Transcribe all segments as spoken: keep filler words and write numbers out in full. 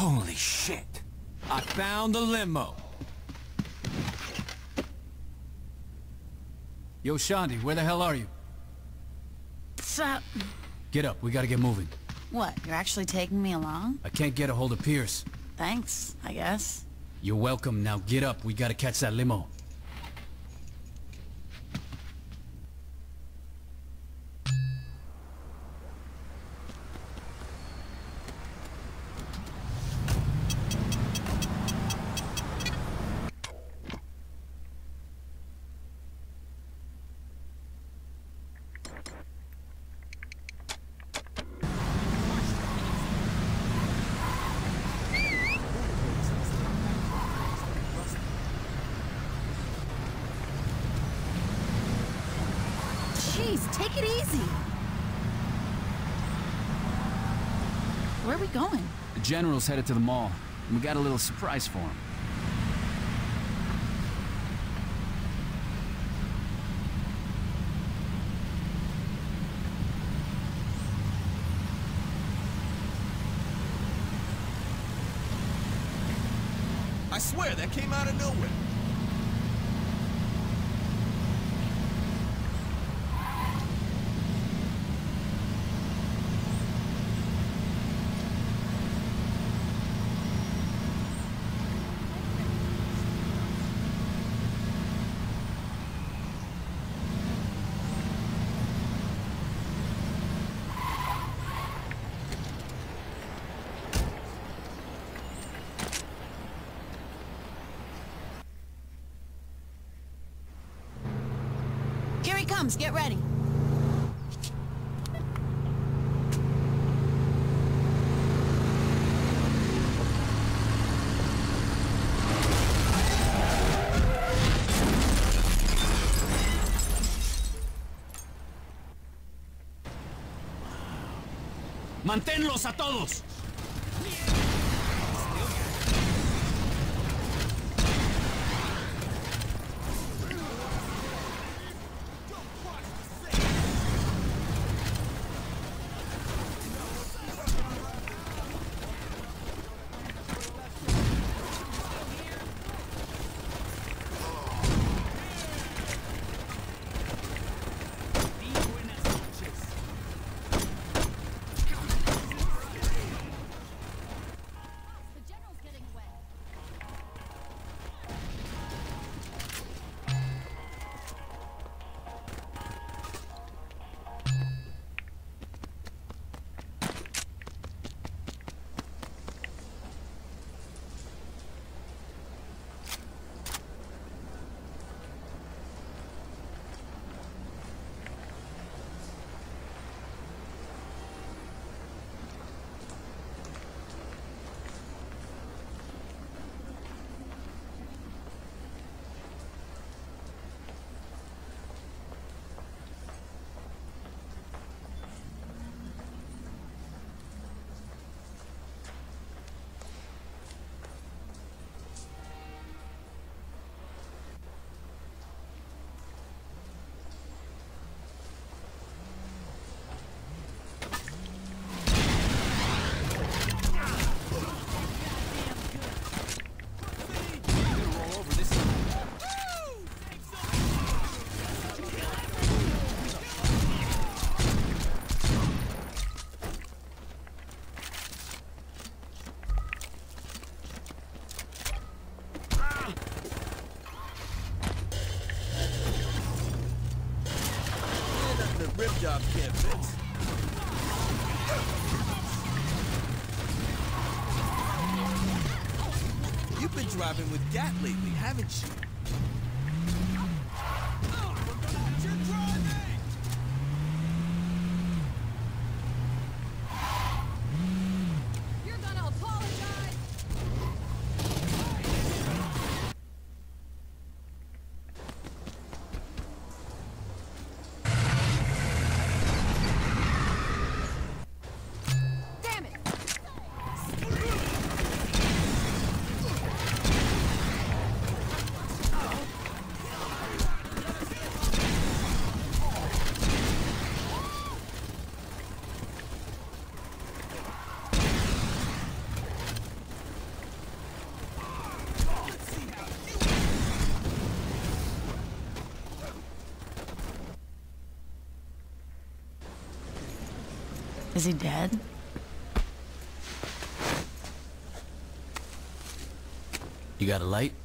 Holy shit! I found the limo! Yo, Shandi, where the hell are you? What's up? Get up, we gotta get moving. What, you're actually taking me along? I can't get a hold of Pierce. Thanks, I guess. You're welcome, now get up, we gotta catch that limo. Jeez, take it easy. Where are we going? The General's headed to the mall, and we got a little surprise for him. I swear, that came out of nowhere. Here he comes, get ready. ¡Manténlos a todos! Rip job can't fix. You've been driving with Gat lately, haven't you? You're gonna apologize. Damn it! Is he dead? You got a light?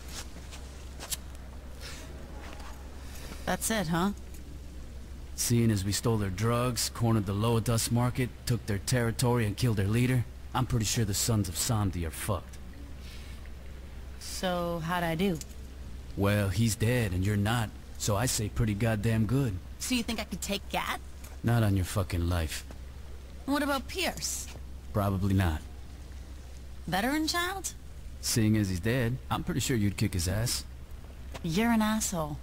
That's it, huh? Seeing as we stole their drugs, cornered the Lower Dust Market, took their territory and killed their leader, I'm pretty sure the sons of Samdi are fucked. So, how'd I do? Well, he's dead and you're not, so I say pretty goddamn good. So you think I could take Gat? Not on your fucking life. What about Pierce? Probably not. Veteran child? Seeing as he's dead, I'm pretty sure you'd kick his ass. You're an asshole.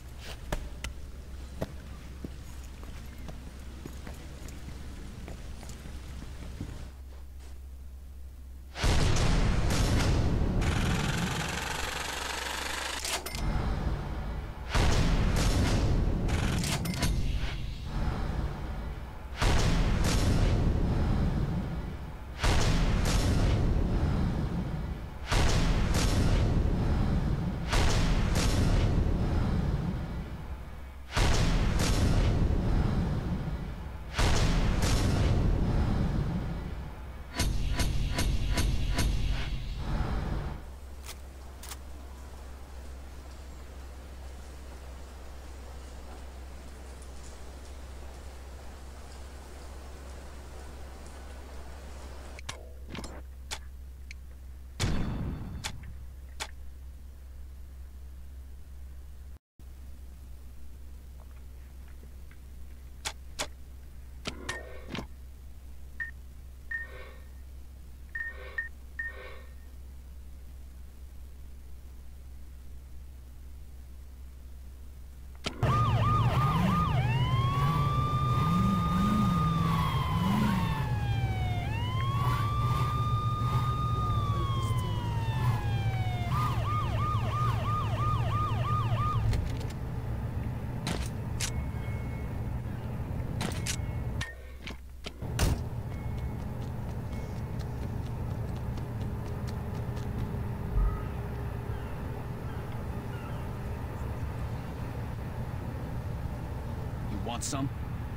Want some?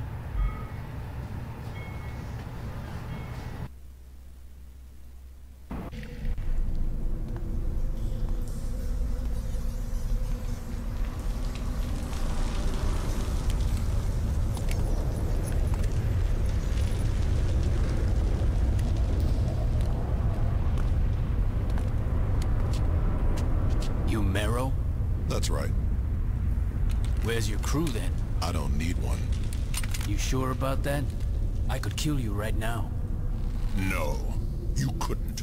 You Mero? That's right. Where's your crew then? I don't need one. You sure about that? I could kill you right now. No, you couldn't.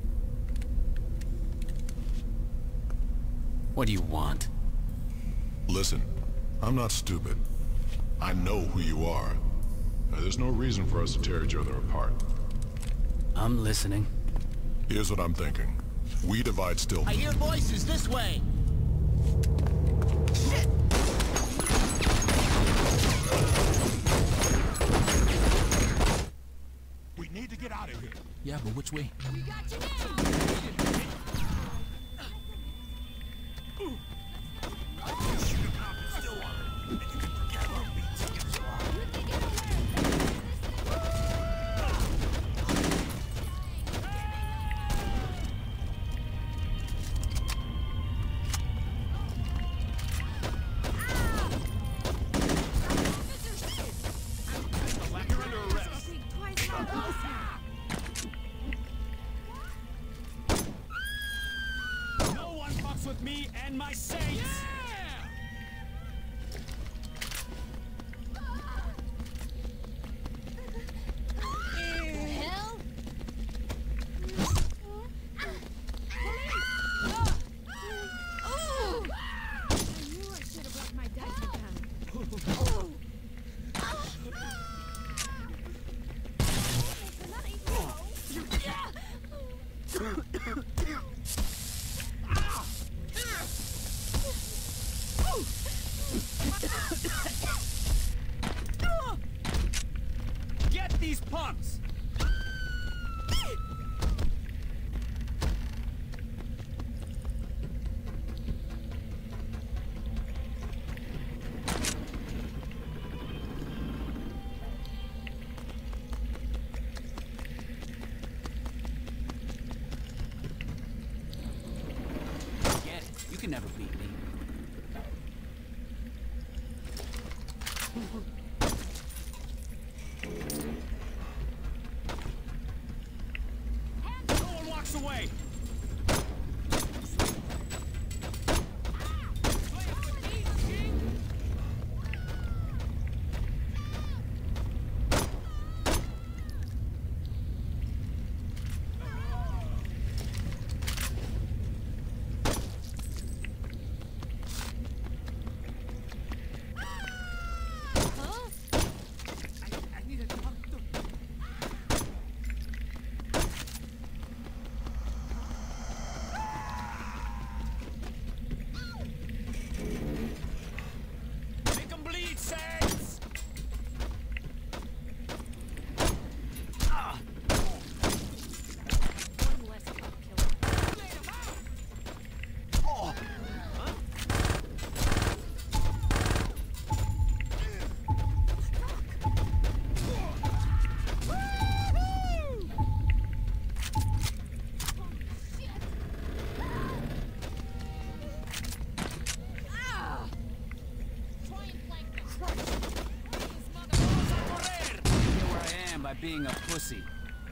What do you want? Listen, I'm not stupid. I know who you are. Now, there's no reason for us to tear each other apart. I'm listening. Here's what I'm thinking. We divide still. I hear voices this way. Shit! We need to get out of here. Yeah, but which way? We got you now! With me and my saints! Hell? Get these punks! can never beat me. No one walks away! By being a pussy.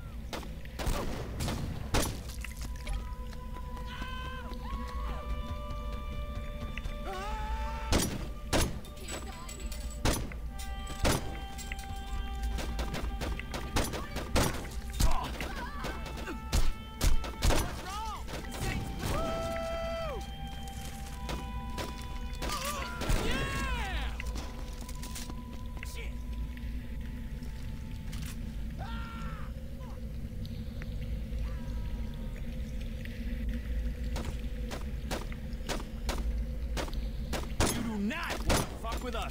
With us.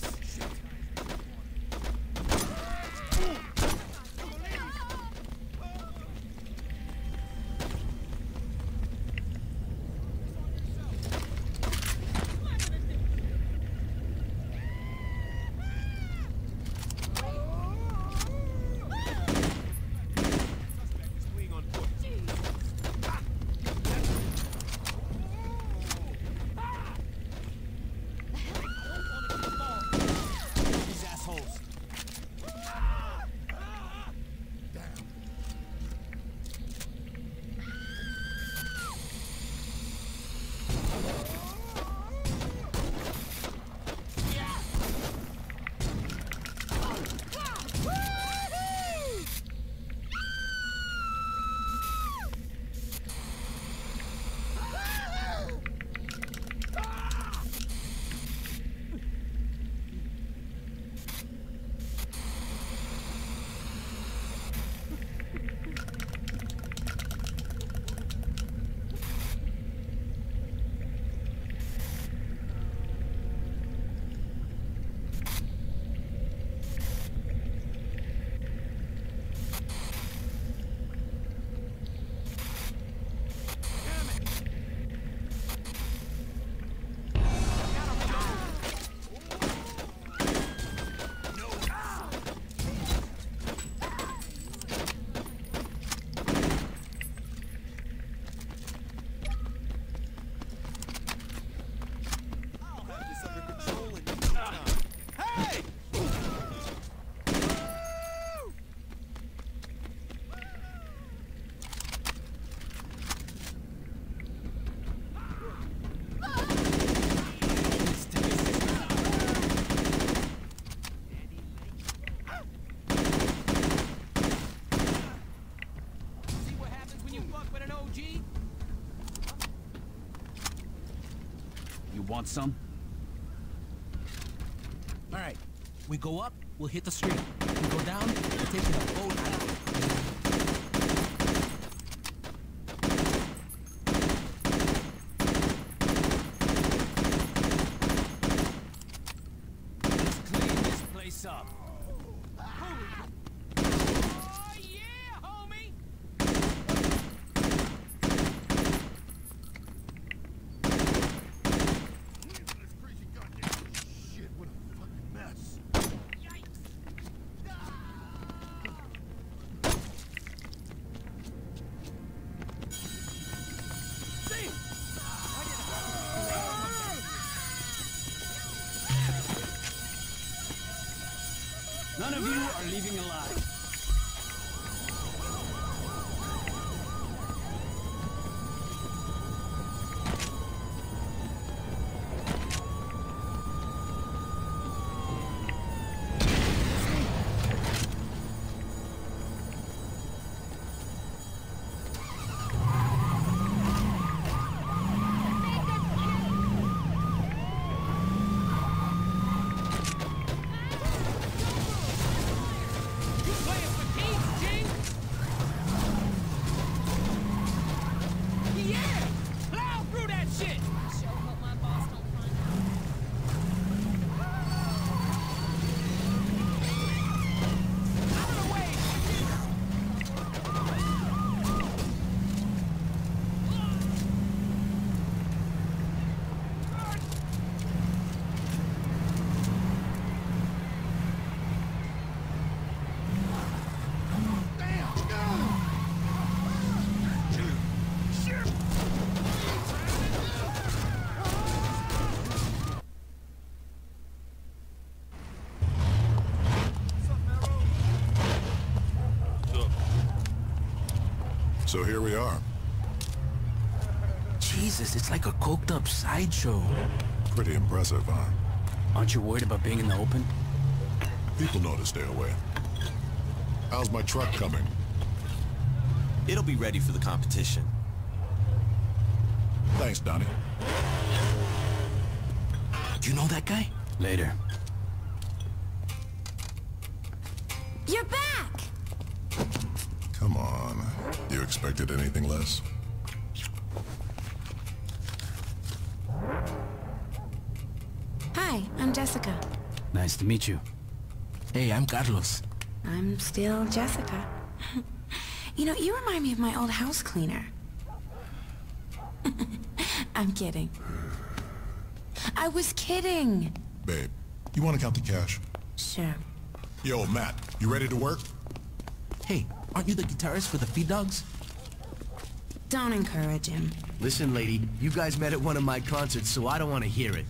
Want some? All right. We go up, we'll hit the street. We go down, we're taking a boat out of here. Let's clean this place up. Oh, yeah, homie! None of you are leaving alive. So here we are. Jesus, it's like a coked up sideshow. Pretty impressive, huh? Aren't you worried about being in the open? People know to stay away. How's my truck coming? It'll be ready for the competition. Thanks, Donnie. Do you know that guy? Later. You're back! Come on. You expected anything less? Hi, I'm Jessica. Nice to meet you. Hey, I'm Carlos. I'm still Jessica. You know, you remind me of my old house cleaner. I'm kidding. I was kidding. Babe, you want to count the cash? Sure. Yo, Matt, you ready to work? Hey, aren't you the guitarist for the Feed Dogs? Don't encourage him. Listen, lady, you guys met at one of my concerts, so I don't want to hear it.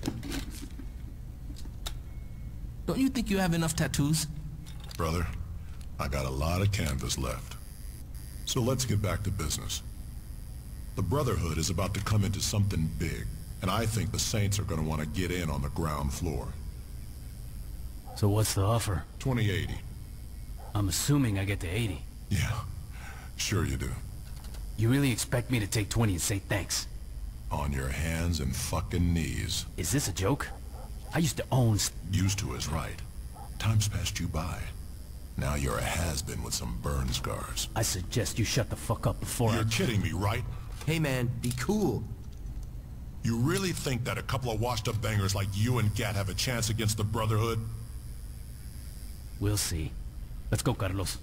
Don't you think you have enough tattoos? Brother, I got a lot of canvas left. So let's get back to business. The Brotherhood is about to come into something big, and I think the Saints are going to want to get in on the ground floor. So what's the offer? twenty eighty. I'm assuming I get to eighty. Yeah, sure you do. You really expect me to take twenty and say thanks? On your hands and fucking knees. Is this a joke? I used to own... Used to is right. Time's passed you by. Now you're a has-been with some burn scars. I suggest you shut the fuck up before You're I... kidding me, right? Hey man, be cool. You really think that a couple of washed-up bangers like you and Gat have a chance against the Brotherhood? We'll see. Let's go, Carlos.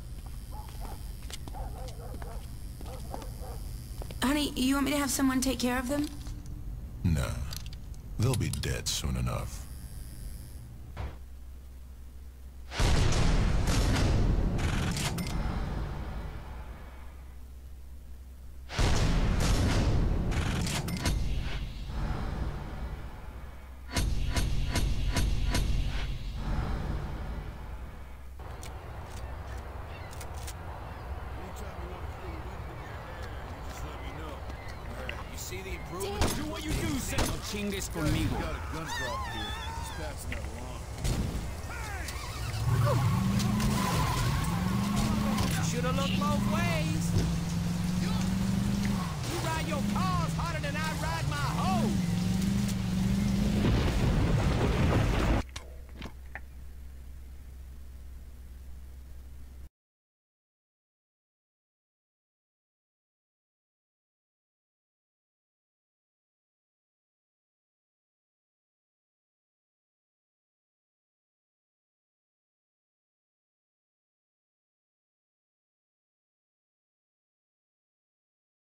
Honey, you want me to have someone take care of them? Nah. They'll be dead soon enough. Do what you do, Senor Chingues conmigo. Should've looked both ways.